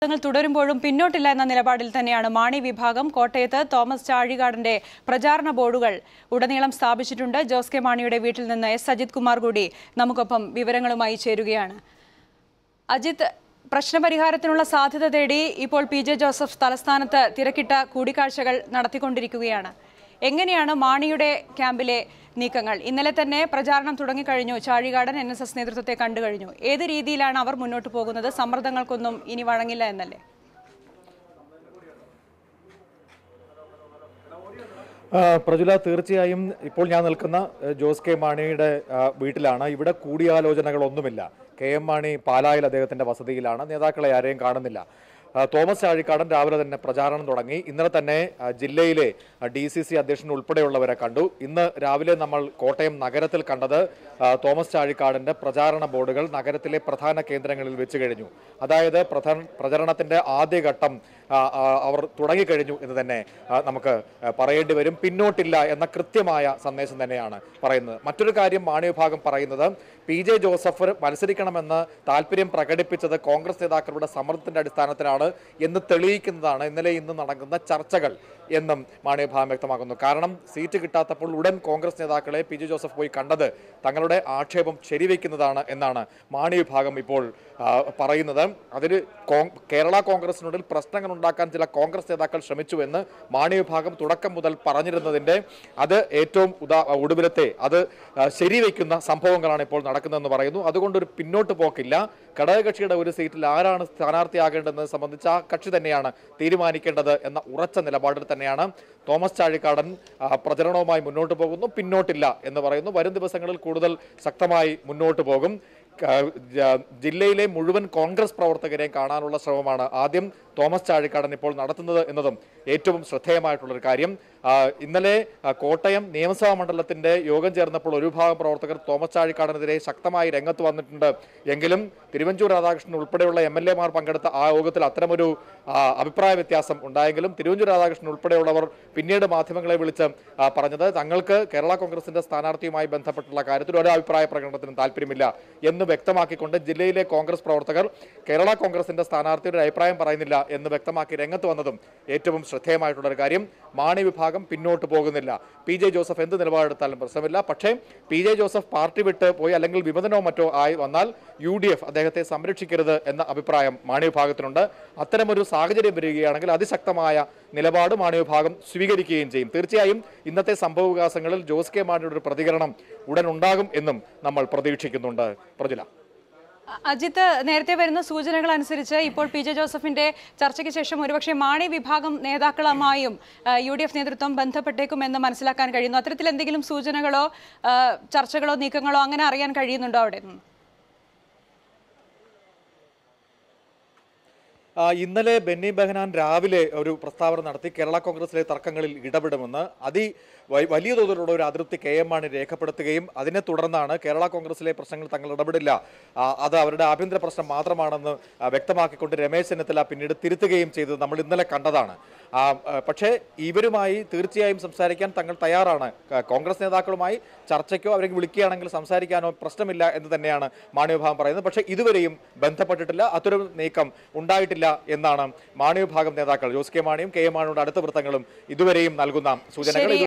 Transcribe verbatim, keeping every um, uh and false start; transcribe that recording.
തുടരുമ്പോഴും പിന്നോട്ടില്ല എന്ന നിലപാടിൽ തന്നെയാണ് മാണി വിഭാഗം. കോട്ടയത്ത് തോമസ് ചാഴികാടന്റെ പ്രചാരണ ബോർഡുകൾ ഉടനീളം സ്ഥാപിച്ചിട്ടുണ്ട്. ജോസ് കെ മാണിയുടെ വീട്ടിൽ നിന്ന് എസ് അജിത് കുമാർ കൂടി നമുക്കൊപ്പം വിവരങ്ങളുമായി ചേരുകയാണ്. അജിത്, പ്രശ്നപരിഹാരത്തിനുള്ള സാധ്യത തേടി ഇപ്പോൾ പി ജെ ജോസഫ് തലസ്ഥാനത്ത് തിരക്കിട്ട കൂടിക്കാഴ്ചകൾ നടത്തിക്കൊണ്ടിരിക്കുകയാണ്. എങ്ങനെയാണ് മാണിയുടെ ക്യാമ്പിലെ നീക്കങ്ങൾ? ഇന്നലെ തന്നെ പ്രചാരണം തുടങ്ങിക്കഴിഞ്ഞു. ചാഴികാടൻ എൻ എസ് എസ് നേതൃത്വത്തെ കണ്ടു കഴിഞ്ഞു. ഏത് രീതിയിലാണ് അവർ മുന്നോട്ട് പോകുന്നത്? സമ്മർദ്ദങ്ങൾക്കൊന്നും ഇനി വഴങ്ങില്ല എന്നല്ലേ? പ്രജുല, തീർച്ചയായും ഇപ്പോൾ ഞാൻ നിൽക്കുന്ന ജോസ് കെ മാണിയുടെ വീട്ടിലാണ്. ഇവിടെ കൂടിയാലോചനകളൊന്നുമില്ല. കെ എം മാണി പാലായിൽ അദ്ദേഹത്തിന്റെ വസതിയിലാണ്. നേതാക്കളെ ആരെയും കാണുന്നില്ല. തോമസ് ചാഴികാടൻ രാവിലെ തന്നെ പ്രചാരണം തുടങ്ങി. ഇന്നലെ തന്നെ ജില്ലയിലെ ഡി സി സി അധ്യക്ഷൻ ഉൾപ്പെടെയുള്ളവരെ കണ്ടു. ഇന്ന് രാവിലെ നമ്മൾ കോട്ടയം നഗരത്തിൽ കണ്ടത് തോമസ് ചാഴികാടന്റെ പ്രചാരണ ബോർഡുകൾ നഗരത്തിലെ പ്രധാന കേന്ദ്രങ്ങളിൽ വെച്ച് കഴിഞ്ഞു. അതായത് പ്രധാന പ്രചരണത്തിന്റെ ആദ്യഘട്ടം അവർ തുടങ്ങിക്കഴിഞ്ഞു എന്ന് തന്നെ നമുക്ക് പറയേണ്ടി വരും. പിന്നോട്ടില്ല എന്ന കൃത്യമായ സന്ദേശം തന്നെയാണ് പറയുന്നത്. മറ്റൊരു കാര്യം മാണി വിഭാഗം പറയുന്നത്, പി ജെ ജോസഫ് മത്സരിക്കണമെന്ന് താല്പര്യം പ്രകടിപ്പിച്ചത് കോൺഗ്രസ് നേതാക്കളുടെ സമ്മർദ്ദത്തിന്റെ അടിസ്ഥാനത്തിലാണ് എന്ന് തെളിയിക്കുന്നതാണ് ഇന്നലെ ഇന്ന് നടക്കുന്ന ചർച്ചകൾ എന്നും മാണി വിഭാഗം വ്യക്തമാക്കുന്നു. കാരണം സീറ്റ് കിട്ടാത്തപ്പോൾ ഉടൻ കോൺഗ്രസ് നേതാക്കളെ പി ജെ ജോസഫ് പോയി കണ്ടത് തങ്ങളുടെ ആക്ഷേപം ശരിവെക്കുന്നതാണ് എന്നാണ് മാണി വിഭാഗം ഇപ്പോൾ പറയുന്നത്. അതിൽ കേരള കോൺഗ്രസിനുള്ളിൽ പ്രശ്നങ്ങൾ ഉണ്ടാക്കാൻ ചില കോൺഗ്രസ് നേതാക്കൾ ശ്രമിച്ചുവെന്ന് മാണി വിഭാഗം തുടക്കം മുതൽ പറഞ്ഞിരുന്നതിൻ്റെ അത് ഏറ്റവും ഉദാ ഒടുവിലത്തെ അത് ശരിവെക്കുന്ന സംഭവങ്ങളാണ് ഇപ്പോൾ നടക്കുന്നതെന്ന് പറയുന്നു. അതുകൊണ്ടൊരു പിന്നോട്ട് പോക്കില്ല. ഘടകകക്ഷിയുടെ ഒരു സീറ്റിൽ ആരാണ് സ്ഥാനാർത്ഥിയാകേണ്ടതെന്ന് സംബന്ധിച്ച് ആ കക്ഷി തന്നെയാണ് തീരുമാനിക്കേണ്ടത് എന്ന ഉറച്ച നിലപാടിൽ തന്നെയാണ് തോമസ് ചാഴികാടൻ പ്രചരണവുമായി മുന്നോട്ട് പോകുന്നു. പിന്നോട്ടില്ല എന്ന് പറയുന്നു. വരും ദിവസങ്ങളിൽ കൂടുതൽ ശക്തമായി മുന്നോട്ട് പോകും. ജില്ലയിലെ മുഴുവൻ കോൺഗ്രസ് പ്രവർത്തകരെയും കാണാനുള്ള ശ്രമമാണ് ആദ്യം തോമസ് ചാഴികാടൻ ഇപ്പോൾ നടത്തുന്നത് എന്നതും ഏറ്റവും ശ്രദ്ധേയമായിട്ടുള്ളൊരു കാര്യം. ഇന്നലെ കോട്ടയം നിയമസഭാ മണ്ഡലത്തിന്റെ യോഗം ചേർന്നപ്പോൾ ഒരു വിഭാഗം പ്രവർത്തകർ തോമസ് ചാഴികാടനെതിരെ ശക്തമായി രംഗത്ത് വന്നിട്ടുണ്ട്. എങ്കിലും തിരുവഞ്ചൂർ രാധാകൃഷ്ണൻ ഉൾപ്പെടെയുള്ള എം എൽ എമാർ പങ്കെടുത്ത ആ യോഗത്തിൽ അത്തരമൊരു അഭിപ്രായ വ്യത്യാസം ഉണ്ടായെങ്കിലും തിരുവഞ്ചൂർ രാധാകൃഷ്ണൻ ഉൾപ്പെടെയുള്ളവർ പിന്നീട് മാധ്യമങ്ങളെ വിളിച്ച് പറഞ്ഞത് തങ്ങൾക്ക് കേരള കോൺഗ്രസിന്റെ സ്ഥാനാർത്ഥിയുമായി ബന്ധപ്പെട്ടുള്ള കാര്യത്തിൽ ഒരു അഭിപ്രായ പ്രകടനത്തിനും താല്പര്യമില്ല എന്ന് വ്യക്തമാക്കിക്കൊണ്ട് ജില്ലയിലെ കോൺഗ്രസ് പ്രവർത്തകർ കേരള കോൺഗ്രസിന്റെ സ്ഥാനാർത്ഥിയുടെ അഭിപ്രായം പറയുന്നില്ല എന്ന് വ്യക്തമാക്കി രംഗത്ത് വന്നതും ഏറ്റവും ശ്രദ്ധേയമായിട്ടുള്ളൊരു കാര്യം. മാണി വിഭാഗം പിന്നോട്ട് പോകുന്നില്ല. പി ജെ ജോസഫ് എന്ത് നിലപാടെടുത്താലും പ്രശ്നമില്ല. പക്ഷേ പി ജെ ജോസഫ് പാർട്ടി വിട്ട് പോയി അല്ലെങ്കിൽ വിമതനോ മറ്റോ ആയി വന്നാൽ യു ഡി എഫ് അദ്ദേഹത്തെ സംരക്ഷിക്കരുത് എന്ന അഭിപ്രായം മാണി വിഭാഗത്തിനുണ്ട്. അത്തരമൊരു സാഹചര്യം വരികയാണെങ്കിൽ അതിശക്തമായ നിലപാട് മാണി വിഭാഗം സ്വീകരിക്കുകയും ചെയ്യും. തീർച്ചയായും ഇന്നത്തെ സംഭവ വികാസങ്ങളിൽ ജോസ് കെ മാണിയുടെ ഒരു പ്രതികരണം ഉടൻ ഉണ്ടാകും എന്നും നമ്മൾ പ്രതീക്ഷിക്കുന്നുണ്ട്. പ്രജുല, അജിത്ത്, നേരത്തെ വരുന്ന സൂചനകൾ അനുസരിച്ച് ഇപ്പോൾ പി ജെ ജോസഫിന്റെ ചർച്ചയ്ക്ക് ശേഷം ഒരുപക്ഷെ മാണി വിഭാഗം നേതാക്കളുമായും യു ഡി എഫ് നേതൃത്വം ബന്ധപ്പെട്ടേക്കുമെന്ന് മനസ്സിലാക്കാൻ കഴിയുന്നു. അത്തരത്തിൽ എന്തെങ്കിലും സൂചനകളോ ചർച്ചകളോ നീക്കങ്ങളോ അങ്ങനെ അറിയാൻ കഴിയുന്നുണ്ടോ അവിടെ നിന്ന്? ഇന്നലെ ബെന്നി ബെഹനാൻ രാവിലെ ഒരു പ്രസ്താവന നടത്തി കേരള കോൺഗ്രസിലെ തർക്കങ്ങളിൽ ഇടപെടുമെന്ന്. അതി വലിയ തോതിലുള്ള ഒരു അതൃപ്തി കെ എം മാണി രേഖപ്പെടുത്തുകയും അതിനെ തുടർന്നാണ് കേരള കോൺഗ്രസിലെ പ്രശ്നങ്ങൾ തങ്ങൾ ഇടപെടില്ല, അത് അവരുടെ ആഭ്യന്തര പ്രശ്നം മാത്രമാണെന്ന് വ്യക്തമാക്കിക്കൊണ്ട് രമേശ് ചെന്നിത്തല പിന്നീട് തിരുത്തുകയും ചെയ്തത് നമ്മൾ ഇന്നലെ കണ്ടതാണ്. പക്ഷേ ഇവരുമായി തീർച്ചയായും സംസാരിക്കാൻ തങ്ങൾ തയ്യാറാണ്. കോൺഗ്രസ് നേതാക്കളുമായി ചർച്ചയ്ക്കോ അവരെ വിളിക്കുകയാണെങ്കിൽ സംസാരിക്കാനോ പ്രശ്നമില്ല എന്ന് തന്നെയാണ് മാണി വിഭാഗം പറയുന്നത്. പക്ഷേ ഇതുവരെയും ബന്ധപ്പെട്ടിട്ടില്ല, അത്തരം നീക്കം ഉണ്ടായിട്ടില്ല എന്നാണ് മാണി വിഭാഗം നേതാക്കൾ ജോസ് കെ മാണിയും കെ എം മാണിയുടെ അടുത്ത വൃത്തങ്ങളും ഇതുവരെയും നൽകുന്ന സൂചനകൾ.